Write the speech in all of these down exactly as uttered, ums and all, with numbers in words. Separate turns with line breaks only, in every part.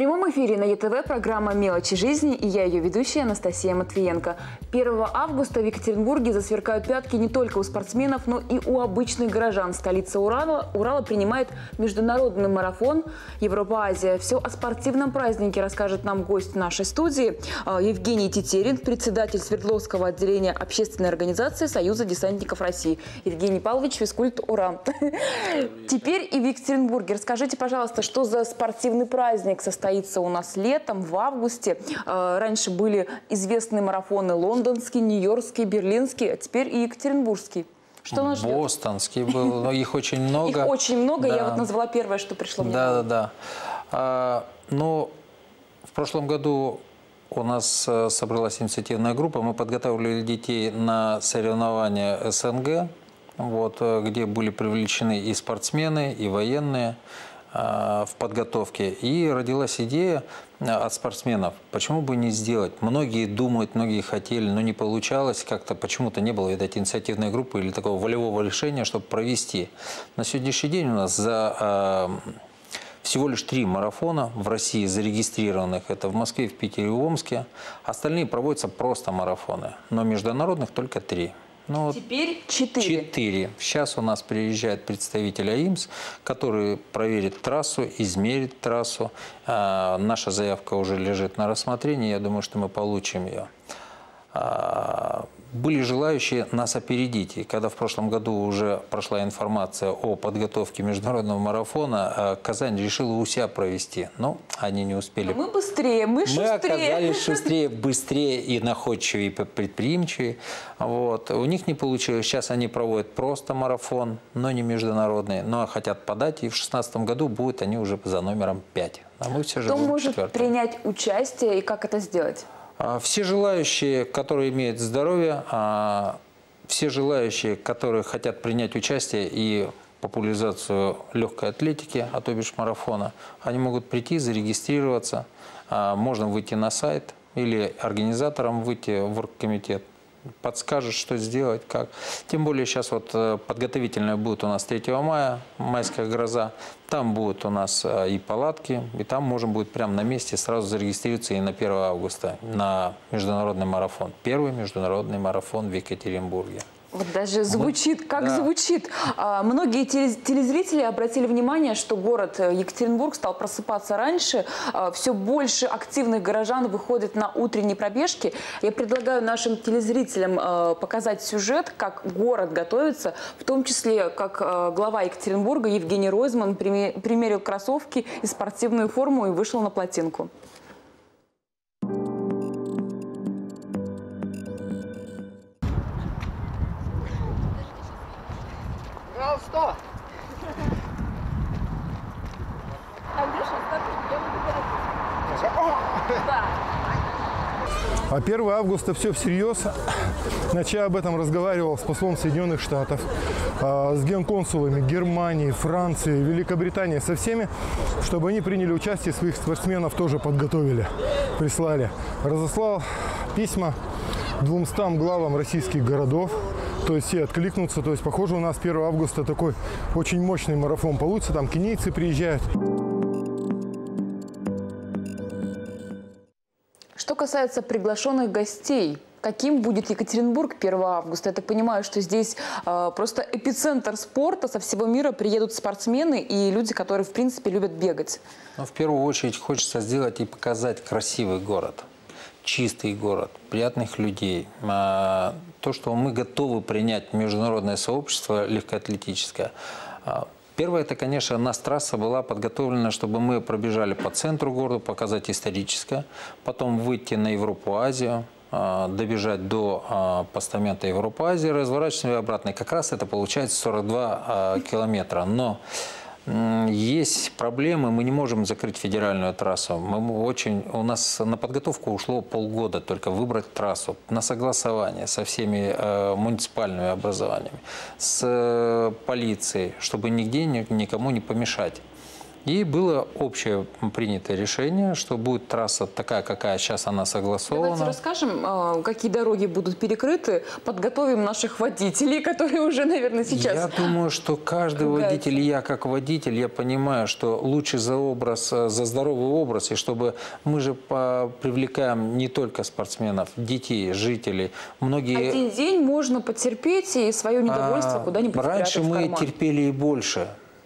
В прямом эфире на ЕТВ программа «Мелочи жизни» и я, ее ведущая Анастасия Матвиенко. первого августа в Екатеринбурге засверкают пятки не только у спортсменов, но и у обычных горожан. Столица Урала, Урала принимает международный марафон «Европа-Азия». Все о спортивном празднике расскажет нам гость нашей студии Евгений Тетерин, председатель Свердловского отделения общественной организации Союза десантников России. Евгений Павлович, физкульт УРА. Теперь и в Екатеринбурге. Расскажите, пожалуйста, что за спортивный праздник состоится у нас летом, в августе. Раньше были известные марафоны лондонский, нью-йоркский, берлинский, а теперь и екатеринбургский. Что нас ждет?
Бостонский был, но их очень много.
Их очень много,
да.
Я вот назвала первое, что пришло мне.
Да, да, да. А, ну, в прошлом году у нас собралась инициативная группа, мы подготовили детей на соревнования СНГ, вот, где были привлечены и спортсмены, и военные в подготовке. И родилась идея от спортсменов, почему бы не сделать. Многие думают, многие хотели, но не получалось. Как-то почему-то не было, видать, инициативной группы или такого волевого решения, чтобы провести. На сегодняшний день у нас за э, всего лишь три марафона в России зарегистрированных. Это в Москве, в Питере и в Омске. Остальные проводятся просто марафоны, но международных только три. Ну,
Теперь четыре.
Четыре. Сейчас у нас приезжает представитель АИМС, который проверит трассу, измерит трассу. А, наша заявка уже лежит на рассмотрении, я думаю, что мы получим ее. А, были желающие нас опередить. И когда в прошлом году уже прошла информация о подготовке международного марафона, Казань решила у себя провести. Но они не успели.
А мы быстрее, мы шустрее.
Мы оказались шустрее, быстрее и находчивее, и предприимчивее. Вот. У них не получилось. Сейчас они проводят просто марафон, но не международный. Но хотят подать, и в две тысячи шестнадцатом году будут они уже за номером пять. А мы все же
Кто может
четвертым.
принять участие и как это сделать?
Все желающие, которые имеют здоровье, все желающие, которые хотят принять участие и популяризацию легкой атлетики, а то бишь марафона, они могут прийти, зарегистрироваться. Можно выйти на сайт или организаторам выйти в оргкомитет. Подскажет, что сделать, как. Тем более сейчас вот подготовительная будет у нас третьего мая, майская гроза. Там будут у нас и палатки, и там можно будет прямо на месте сразу зарегистрироваться и на первого августа на международный марафон. Первый международный марафон в Екатеринбурге.
Вот даже звучит, как
да.
звучит. А, многие телезрители обратили внимание, что город Екатеринбург стал просыпаться раньше. А, все больше активных горожан выходит на утренние пробежки. Я предлагаю нашим телезрителям а, показать сюжет, как город готовится, в том числе, как а, глава Екатеринбурга Евгений Ройзман примерил кроссовки и спортивную форму и вышел на плотинку.
Сто. А первого августа все всерьез. Значит, я об этом разговаривал с послом Соединенных Штатов, с генконсулами Германии, Франции, Великобритании, со всеми, чтобы они приняли участие, своих спортсменов тоже подготовили, прислали. Разослал письма двумстам главам российских городов. То есть все откликнутся. То есть, похоже, у нас первого августа такой очень мощный марафон получится. Там кенийцы приезжают.
Что касается приглашенных гостей, каким будет Екатеринбург первого августа? Я так понимаю, что здесь э, просто эпицентр спорта. Со всего мира приедут спортсмены и люди, которые, в принципе, любят бегать.
Но в первую очередь хочется сделать и показать красивый город. Чистый город, приятных людей. То, что мы готовы принять международное сообщество легкоатлетическое. Первое, это, конечно, у нас трасса была подготовлена, чтобы мы пробежали по центру города, показать историческое, потом выйти на Европу-Азию, добежать до постамента Европа-Азии, разворачиваться обратно. И как раз это получается сорок два километра. Но есть проблемы, мы не можем закрыть федеральную трассу. Мы очень, у нас на подготовку ушло полгода только выбрать трассу, на согласование со всеми э, муниципальными образованиями, с э, полицией, чтобы нигде ни, никому не помешать. И было общее принятое решение, что будет трасса такая, какая сейчас она согласована.
Давайте расскажем, какие дороги будут перекрыты, подготовим наших водителей, которые уже, наверное, сейчас...
Я думаю, что каждый ругаются. водитель, я как водитель, я понимаю, что лучше за образ, за здоровый образ, и чтобы мы же привлекаем не только спортсменов, детей, жителей. Многие...
Один день можно потерпеть и свое недовольство а, куда-нибудь
раньше мы
в
терпели и больше.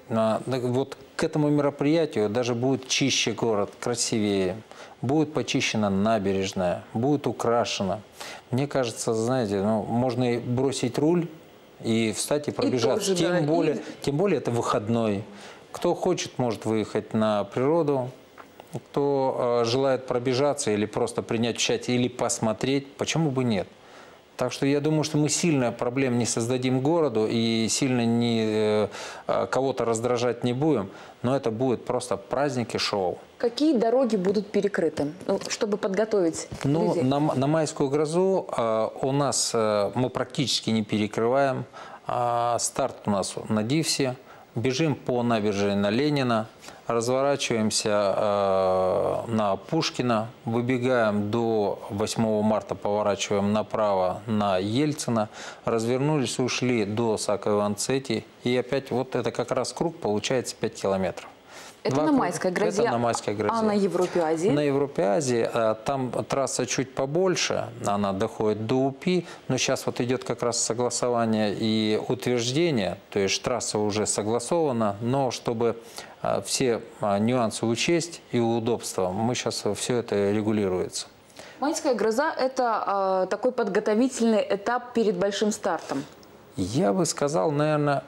Вот к этому мероприятию даже будет чище город, красивее. Будет почищена набережная, будет украшена. Мне кажется, знаете, ну, можно и бросить руль и встать и пробежаться. И тоже, тем, да, более, и... тем более это выходной. Кто хочет, может выехать на природу. Кто э, желает пробежаться или просто принять участие, или посмотреть, почему бы нет? Так что я думаю, что мы сильно проблем не создадим городу и сильно не, э, кого-то раздражать не будем, но это будет просто праздник и шоу.
Какие дороги будут перекрыты, чтобы подготовить
ну,
людей?
На, на Майскую грозу э, у нас э, мы практически не перекрываем. Э, старт у нас на Дивсе. Бежим по набережной на Ленина, разворачиваемся э, на Пушкина, выбегаем до восьмого марта, поворачиваем направо на Ельцина, развернулись, ушли до Саковой-Анцети, и опять вот это как раз круг, получается пять километров.
Это Два на Майской грозе,
это на Майской грозе.
А на Европе Азии?
На Европе Азии. Там трасса чуть побольше, она доходит до УПИ, но сейчас вот идет как раз согласование и утверждение, то есть трасса уже согласована, но чтобы все нюансы учесть и удобства, мы сейчас все это регулируется.
Майская гроза – это э, такой подготовительный этап перед большим стартом?
Я бы сказал, наверное...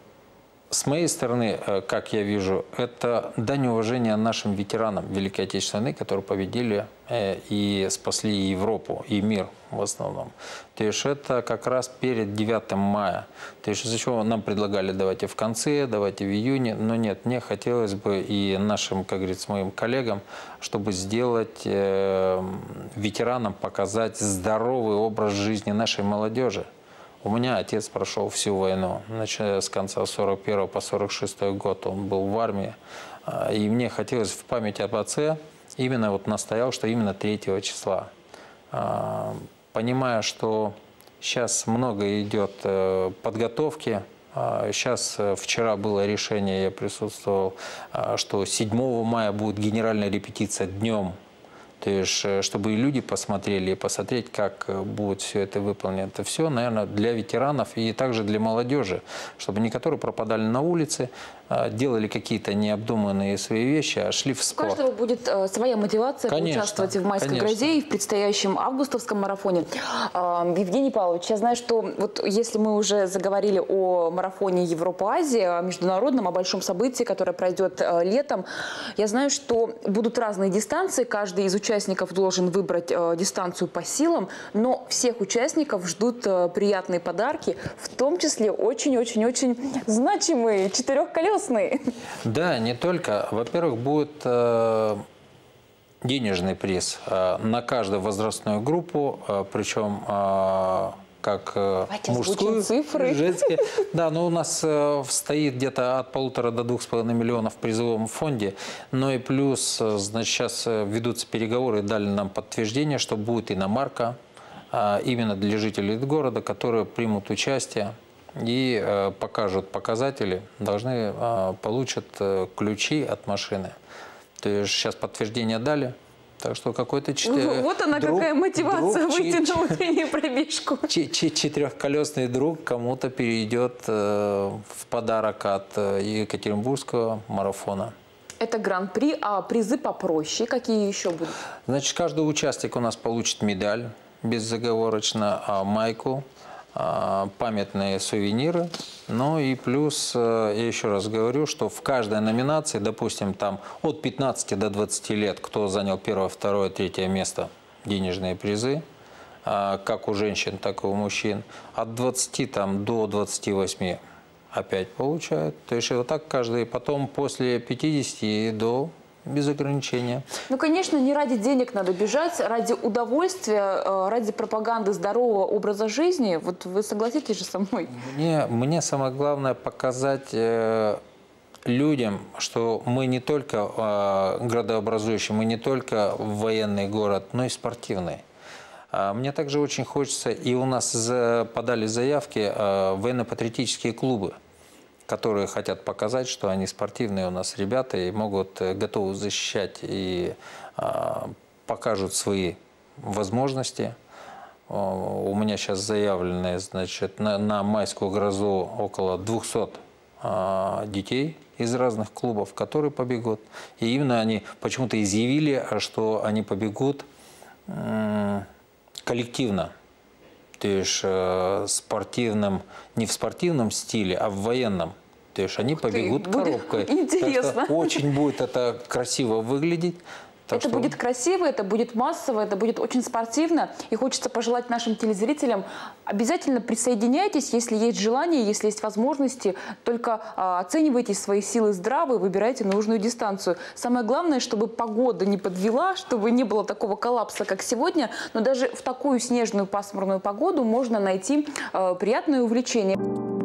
С моей стороны, как я вижу, это дань уважения нашим ветеранам Великой Отечественной войны, которые победили и спасли Европу, и мир в основном. То есть это как раз перед девятым мая. То есть из-за чего нам предлагали давайте в конце, давайте в июне. Но нет, мне хотелось бы и нашим, как говорится, моим коллегам, чтобы сделать э, ветеранам, показать здоровый образ жизни нашей молодежи. У меня отец прошел всю войну, начиная с конца сорок первого по сорок шестой год, он был в армии. И мне хотелось в память об отце именно вот настоял, что именно третьего числа. Понимая, что сейчас много идет подготовки, сейчас вчера было решение, я присутствовал, что седьмого мая будет генеральная репетиция днем. То есть, чтобы и люди посмотрели, и посмотреть, как будет все это выполнено. Это все, наверное, для ветеранов и также для молодежи, чтобы не которые пропадали на улице, делали какие-то необдуманные свои вещи, а шли в спорт.
У каждого будет э, своя мотивация
конечно,
поучаствовать в Майской
конечно.
грозе и в предстоящем августовском марафоне. Э, Евгений Павлович, я знаю, что вот если мы уже заговорили о марафоне Европа-Азия, о международном, о большом событии, которое пройдет э, летом, я знаю, что будут разные дистанции, каждый из участников должен выбрать э, дистанцию по силам, но всех участников ждут э, приятные подарки, в том числе очень-очень-очень значимые, четырехколесные.
Да, не только. Во-первых, будет э, денежный приз э, на каждую возрастную группу, э, причем э, как э, мужскую,
цифры.
женскую. Да, но у нас э, стоит где-то от полутора до двух с половиной миллионов в призовом фонде. Но и плюс, значит, сейчас ведутся переговоры, дали нам подтверждение, что будет иномарка э, именно для жителей города, которые примут участие и э, покажут показатели, должны э, получат э, ключи от машины. То есть сейчас подтверждение дали. Так что какой-то четыре...
Вот она друг, какая мотивация друг, выйти на утреннюю пробежку.
Четырехколесный друг кому-то перейдет э, в подарок от э, Екатеринбургского марафона.
Это гран-при, а призы попроще. Какие еще будут?
Значит, каждый участник у нас получит медаль безоговорочно, а майку, памятные сувениры. Ну и плюс, я еще раз говорю, что в каждой номинации, допустим, там от пятнадцати до двадцати лет, кто занял первое, второе, третье место, денежные призы, как у женщин, так и у мужчин. От двадцати там, до двадцати восьми опять получают. То есть вот так каждый. Потом после пятидесяти до... без ограничения.
Ну, конечно, не ради денег надо бежать, ради удовольствия, ради пропаганды здорового образа жизни. Вот вы согласитесь же со мной?
Мне, мне самое главное показать э, людям, что мы не только э, градообразующий, мы не только военный город, но и спортивный. А мне также очень хочется, и у нас за, подали заявки э, военно-патриотические клубы, которые хотят показать, что они спортивные у нас ребята и могут, э, готовы защищать и э, покажут свои возможности. У меня сейчас заявлены, значит, на, на майскую грозу около двухсот э, детей из разных клубов, которые побегут. И именно они почему-то изъявили, что они побегут э, коллективно. То есть э, спортивным, не в спортивном стиле, а в военном. То есть они побегут коробкой.
Интересно.
Так что очень будет это красиво выглядеть. Так
это
что...
будет красиво, это будет массово, это будет очень спортивно. И хочется пожелать нашим телезрителям, обязательно присоединяйтесь, если есть желание, если есть возможности. Только а, оценивайте свои силы здраво и выбирайте нужную дистанцию. Самое главное, чтобы погода не подвела, чтобы не было такого коллапса, как сегодня. Но даже в такую снежную пасмурную погоду можно найти а, приятное увлечение.